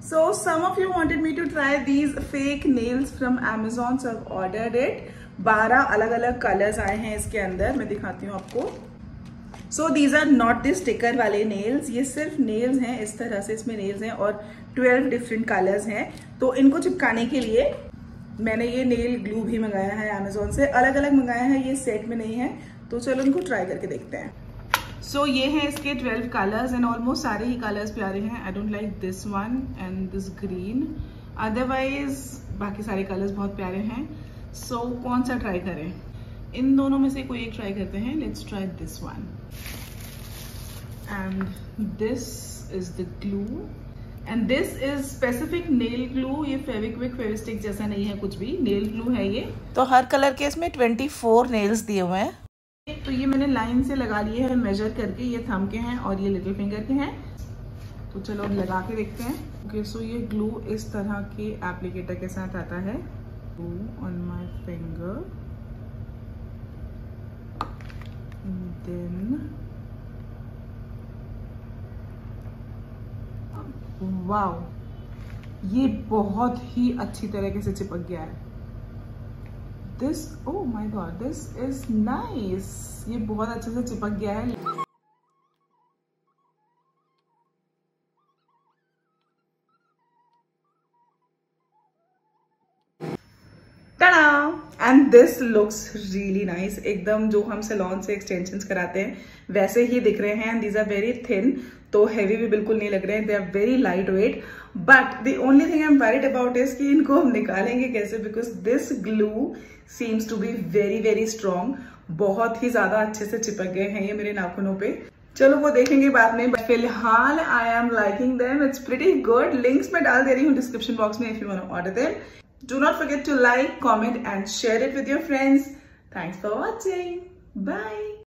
So some of you wanted me to try these fake nails from Amazon, so I've ordered it. 12 अलग अलग colours आए हैं इसके अंदर, मैं दिखाती हूँ आपको. So these are not the sticker वाले nails, ये सिर्फ nails हैं. इस तरह से इसमें nails हैं और 12 different colors हैं. तो इनको चिपकाने के लिए मैंने ये nail glue भी मंगाया है Amazon से. अलग अलग मंगाया है, ये सेट में नहीं है. तो चलो इनको ट्राई करके देखते हैं. So ये हैं इसके 12 कलर्स एंड ऑलमोस्ट सारे ही कलर्स प्यारे हैं. I don't like this one and this green, otherwise बाकी सारे कलर्स बहुत प्यारे हैं. सो कौन सा ट्राई करें? इन दोनों में से कोई एक ट्राई करते हैं. Let's try this one and this is the glue and this is specific nail glue. ये फेविक्विक फेविस्टिक जैसा नहीं है कुछ भी, नेल ग्लू है ये. तो हर कलर के इसमें 24 नेल्स दिए हुए हैं. तो ये मैंने लाइन से लगा लिए हैं मेजर करके. ये थंब के हैं और ये लिटिल फिंगर के हैं. तो चलो अब लगा के देखते हैं. ओके, सो ये ग्लू इस तरह के एप्लीकेटर के साथ आता है. Glue on my finger then wow, ये बहुत ही अच्छी तरीके से चिपक गया है. This, oh my god, this is nice. ये बहुत अच्छे से चिपक गया है. टा! And this looks really nice. एकदम जो हम सैलून से एक्सटेंशंस कराते हैं वैसे ही दिख रहे हैं. These are very thin, तो हेवी भी बिल्कुल नहीं लग रहे हैं. They are very light weight. But the only thing I'm worried about is कि इनको हम निकालेंगे कैसे, because this glue seems to be very very strong. बहुत ही ज्यादा अच्छे से चिपक गए हैं ये मेरे नाखूनों पे. चलो वो देखेंगे बाद में. बट फिलहाल I am liking them. It's pretty good. Links मैं डाल दे रही हूँ डिस्क्रिप्शन बॉक्स में if you want to order them. Do not forget to like, comment and share it with your friends. Thanks for watching. Bye.